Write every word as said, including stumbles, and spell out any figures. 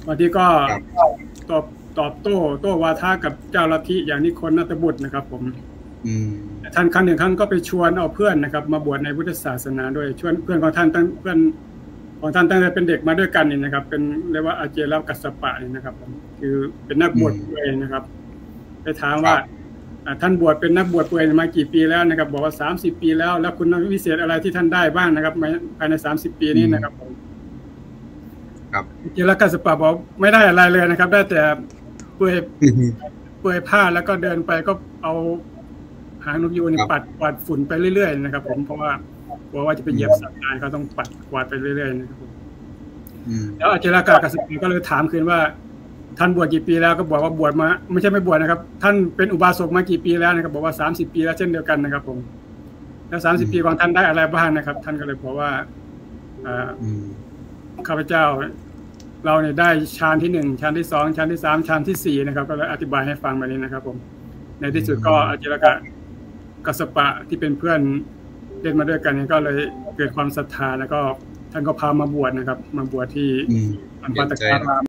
บางทีก็ครับตอบตอบโต้โต้วาทะกับเจ้าลัทธิอย่างนิคนณัฐบุตรนะครับผมอืมท่านครั้งหนึ่งครั้งก็ไปชวนเอาเพื่อนนะครับมาบวชในพุทธศาสนาด้วยชวนเพื่อนของท่านตั้งเพื่อนของท่านตั้งแต่เป็นเด็กมาด้วยกันนี่นะครับเป็นเรียกว่าอาเจรกัสสปะนี่นะครับผมคือเป็นนักบวชเองนะครับไปถามว่าท่านบวชเป็นนักบวชเปื่อยมากี่ปีแล้วนะครับบอกว่าสามสิบปีแล้วแล้วคุณวิเศษอะไรที่ท่านได้บ้างนะครับภายในสามสิบปีนี้นะครับผมครับเจรกัสสปะบอกไม่ได้อะไรเลยนะครับได้แต่เปื่อยเปื่อยผ้าแล้วก็เดินไปก็เอาหางนกยูงนี่ปัดกวาดฝุ่นไปเรื่อยๆนะครับผมเพราะว่ากลัวว่าจะไปเหยียบสัตว์ตายเขาต้องปัดกวาดไปเรื่อยๆนะครับผมแล้วอาเจรกัสสปะก็เลยถามคืนว่าท่านบวชกี่ปีแล้วก็บอกว่าบวชมาไม่ใช่ไม่บวชนะครับท่านเป็นอุบาสกมากี่ปีแล้วนะครับบอกว่าสามสิบปีแล้วเช่นเดียวกันนะครับผมแล้วสามสิบปีของท่านได้อะไรบ้างนะครับท่านก็เลยบอกว่าข้าพเจ้าเราเนี่ยได้ฌานที่หนึ่งฌานที่สองฌานที่สามฌานที่สี่นะครับก็เลยอธิบายให้ฟังแบบนี้นะครับผมในที่สุดก็อาเจรกัสสปะที่เป็นเพื่อนเล่นมาด้วยกันก็เลยเกิดความศรัทธาแล้วก็ท่านก็พามาบวชนะครับมาบวชที่อันปัตตการาม